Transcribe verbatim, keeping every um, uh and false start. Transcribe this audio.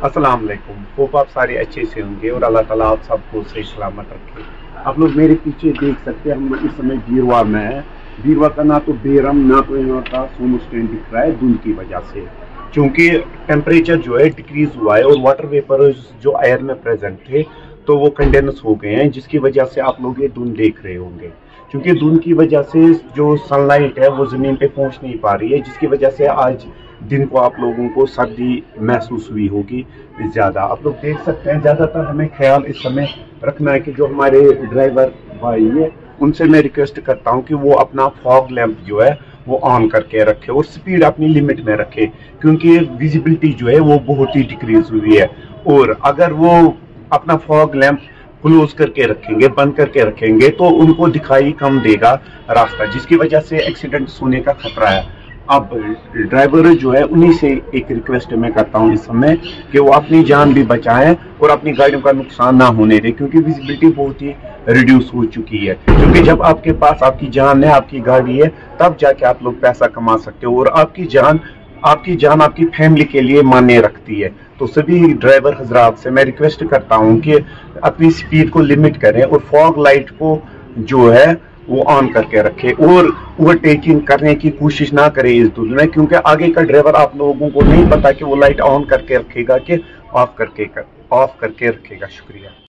अस्सलाम वालेकुम। होप आप सारे अच्छे से होंगे और अल्लाह ताला आप सबको सही सलामत रखे। आप लोग मेरे पीछे देख सकते हैं, हम इस समय बीरवा में है। बीरवा का ना तो बेरम ना तो यहाँ का सोमो स्टैंड दिख रहा है धुंध की वजह से, क्योंकि टेम्परेचर जो है डिक्रीज हुआ है और वाटर वेपर जो एयर में प्रेजेंट थे तो वो कंडेंस हो गए हैं, जिसकी वजह से आप लोग ये धुंध देख रहे होंगे। क्योंकि धुंध की वजह से जो सनलाइट है वो जमीन पे पहुंच नहीं पा रही है, जिसकी वजह से आज दिन को आप लोगों को सर्दी महसूस हुई होगी ज़्यादा। आप लोग देख सकते हैं, ज़्यादातर हमें ख्याल इस समय रखना है कि जो हमारे ड्राइवर भाई है उनसे मैं रिक्वेस्ट करता हूं कि वो अपना फॉग लैंप जो है वो ऑन करके रखे और स्पीड अपनी लिमिट में रखे, क्योंकि विजिबिलिटी जो है वो बहुत ही डिक्रीज हुई है। और अगर वो अपना फॉग लैंप क्लोज करके रखेंगे, बंद करके रखेंगे, तो उनको दिखाई कम देगा रास्ता, जिसकी वजह से एक्सीडेंट होने का खतरा है। अब ड्राइवर जो है उन्हीं से एक रिक्वेस्ट मैं करता हूं इस समय कि वो अपनी जान भी बचाएं और अपनी गाड़ियों का नुकसान ना होने दें, क्योंकि विजिबिलिटी बहुत ही रिड्यूस हो चुकी है। क्योंकि जब आपके पास आपकी जान है, आपकी गाड़ी है, तब जाके आप लोग पैसा कमा सकते हो, और आपकी जान आपकी जान आपकी फैमिली के लिए मायने रखती है। तो सभी ड्राइवर हजरात से मैं रिक्वेस्ट करता हूं कि अपनी स्पीड को लिमिट करें और फॉग लाइट को जो है वो ऑन करके रखे और ओवरटेकिंग करने की कोशिश ना करें इस धुंध में, क्योंकि आगे का ड्राइवर आप लोगों को नहीं पता कि वो लाइट ऑन करके रखेगा कि ऑफ करके कर, ऑफ करके रखेगा। शुक्रिया।